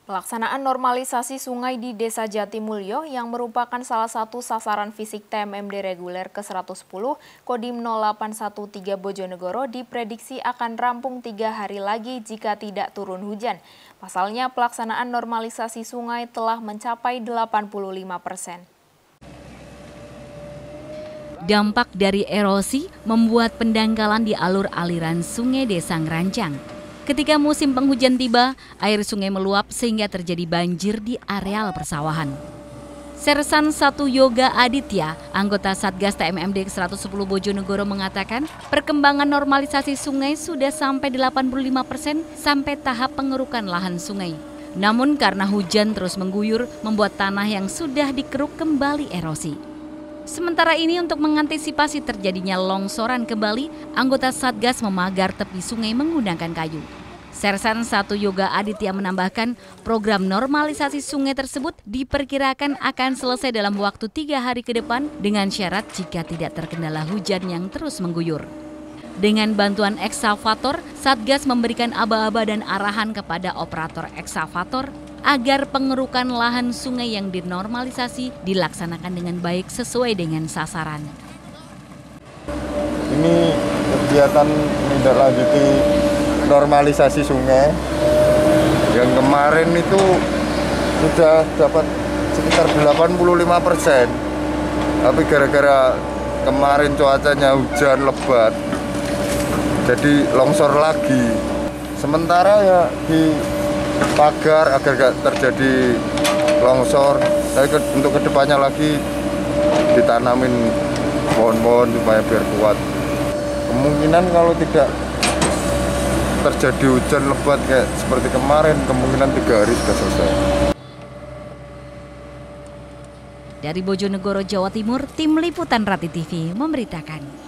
Pelaksanaan normalisasi sungai di Desa Jatimulyo yang merupakan salah satu sasaran fisik TMMD reguler ke-110 Kodim 0813 Bojonegoro diprediksi akan rampung 3 hari lagi jika tidak turun hujan. Pasalnya pelaksanaan normalisasi sungai telah mencapai 85%. Dampak dari erosi membuat pendangkalan di alur aliran sungai Desa Ngerancang. Ketika musim penghujan tiba, air sungai meluap sehingga terjadi banjir di areal persawahan. Sersan 1 Yoga Aditya, anggota Satgas TMMD ke-110 Bojonegoro mengatakan perkembangan normalisasi sungai sudah sampai 85% sampai tahap pengerukan lahan sungai. Namun karena hujan terus mengguyur, membuat tanah yang sudah dikeruk kembali erosi. Sementara ini untuk mengantisipasi terjadinya longsoran kembali, anggota Satgas memagar tepi sungai menggunakan kayu. Sersan 1 Yoga Aditya menambahkan program normalisasi sungai tersebut diperkirakan akan selesai dalam waktu 3 hari ke depan dengan syarat jika tidak terkendala hujan yang terus mengguyur. Dengan bantuan ekskavator, Satgas memberikan aba-aba dan arahan kepada operator ekskavator agar pengerukan lahan sungai yang dinormalisasi dilaksanakan dengan baik sesuai dengan sasaran. Ini kegiatan menindaklanjuti normalisasi sungai yang kemarin itu sudah dapat sekitar 85%. Tapi gara-gara kemarin cuacanya hujan lebat, jadi longsor lagi. Sementara ya di pagar agar gak terjadi longsor. Tapi untuk kedepannya lagi ditanamin pohon-pohon supaya biar kuat. Kemungkinan kalau tidak terjadi hujan lebat kayak seperti kemarin, kemungkinan 3 hari sudah selesai. Dari Bojonegoro, Jawa Timur, Tim Liputan Rati TV memberitakan.